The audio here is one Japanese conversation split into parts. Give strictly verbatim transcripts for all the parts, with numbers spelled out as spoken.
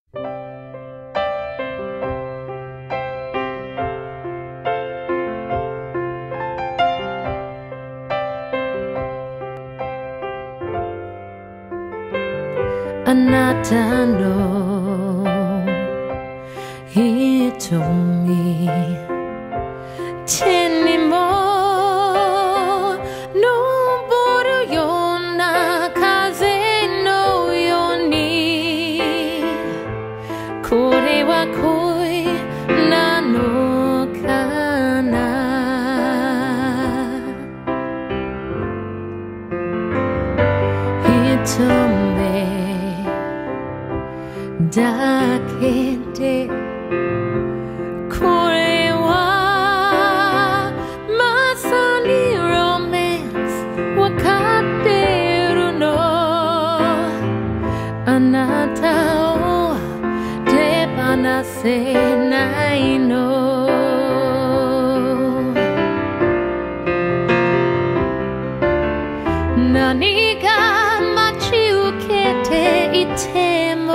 あなたの瞳手にも昇るような風のようにこれは恋なのかな一目だけでこれはまさにロマンスわかってるのあなたを手放せないの何が待ち受けていても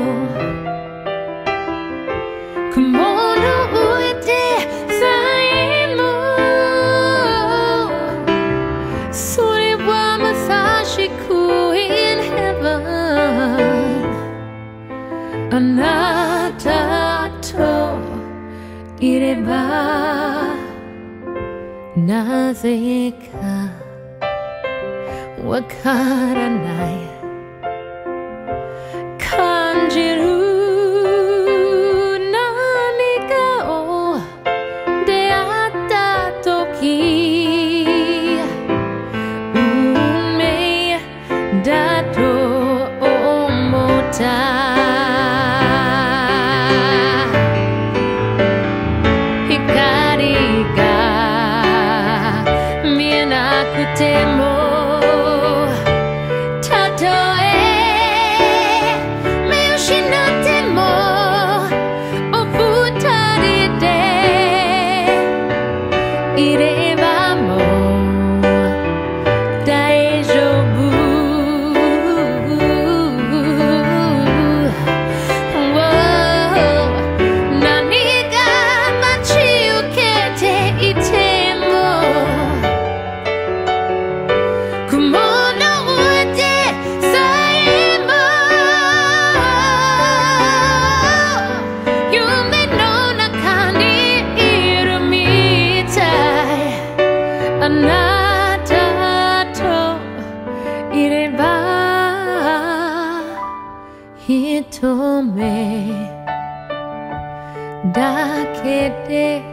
雲の上でさえもそれはまさしく in heaven あなたといればなぜかわからない感じるだと思った光が見えなくてもたとえ見失ってもお二人でいればもう大丈夫あなたといれば一目だけで